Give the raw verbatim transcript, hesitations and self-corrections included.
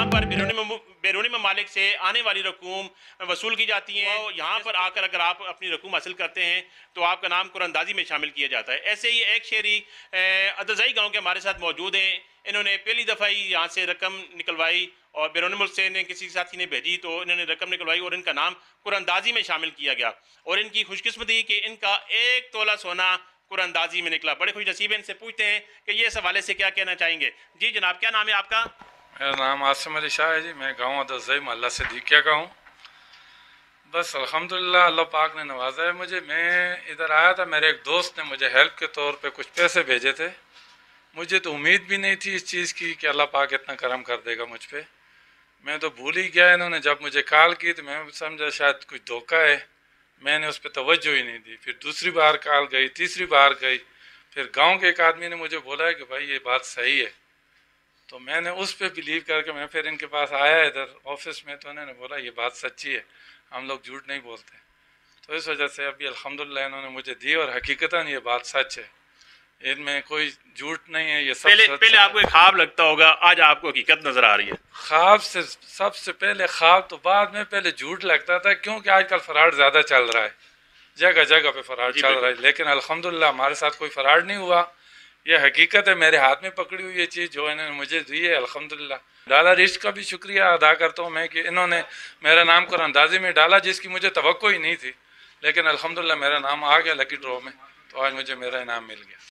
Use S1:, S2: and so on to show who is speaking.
S1: यहाँ पर बैरूनी बैरूनी ममालिक से आने वाली रकूम वसूल की जाती हैं। यहाँ पर आकर अगर आप अपनी रकूम हासिल करते हैं तो आपका नाम कुरानंदाजी में शामिल किया जाता है। ऐसे ही एक शहरी अदरजाई गांव के हमारे साथ मौजूद हैं। इन्होंने पहली दफ़ा ही यहाँ से रकम निकलवाई और बैरून मुल्क से इन्हें किसी साथी ने भेजी तो इन्होंने रकम निकलवाई और इनका नाम कुरानंदाजी में शामिल किया गया और इनकी खुशकिस्मती कि इनका एक तोला सोना कुरानंदाजी में निकला। बड़े खुश नसीब हैं। इनसे पूछते हैं कि ये इस हवाले से क्या कहना चाहेंगे। जी जनाब, क्या नाम है आपका?
S2: मेरा नाम आसिम अली शाह है जी। मैं गाँव अदरजाई मोहल्ला सिद्दीकिया का हूँ। बस अल्हम्दुलिल्लाह अल्लाह पाक ने नवाजा है मुझे। मैं इधर आया था, मेरे एक दोस्त ने मुझे हेल्प के तौर पे कुछ पैसे भेजे थे। मुझे तो उम्मीद भी नहीं थी इस चीज़ की कि अल्लाह पाक इतना करम कर देगा मुझ पे। मैं तो भूल ही गया। इन्होंने जब मुझे कॉल की तो मैं समझा शायद कुछ धोखा है, मैंने उस पर तवज्जो ही नहीं दी। फिर दूसरी बार कॉल गई, तीसरी बार गई, फिर गाँव के एक आदमी ने मुझे बोला है कि भाई ये बात सही है। तो मैंने उस पर बिलीव करके मैं फिर इनके पास आया इधर ऑफिस में, तो उन्होंने बोला ये बात सच्ची है, हम लोग झूठ नहीं बोलते। तो इस वजह से अभी अल्हम्दुलिल्लाह इन्होंने मुझे दी और हकीकतन ये बात सच है, इनमें कोई झूठ नहीं है। ये सब
S1: पहले
S2: सच
S1: पहले
S2: है।
S1: आपको एक ख्वाब लगता होगा, आज आपको हकीकत नजर आ रही है।
S2: ख्वाब से सबसे पहले ख्वाब तो बाद में, पहले झूठ लगता था क्योंकि आजकल फराड ज़्यादा चल रहा है, जगह जगह पे फराड चल रहा है। लेकिन अल्हम्दुलिल्लाह हमारे साथ कोई फराड नहीं हुआ। ये हकीकत है, मेरे हाथ में पकड़ी हुई ये चीज़ जो इन्होंने मुझे दी है अल्हम्दुलिल्लाह। डाला रिश्क का भी शुक्रिया अदा करता हूँ मैं कि इन्होंने मेरा नाम कुरानंदाजी में डाला जिसकी मुझे तवक्को ही नहीं थी। लेकिन अल्हम्दुलिल्लाह मेरा नाम आ गया लकी ड्रॉ में, तो आज मुझे मेरा इनाम मिल गया।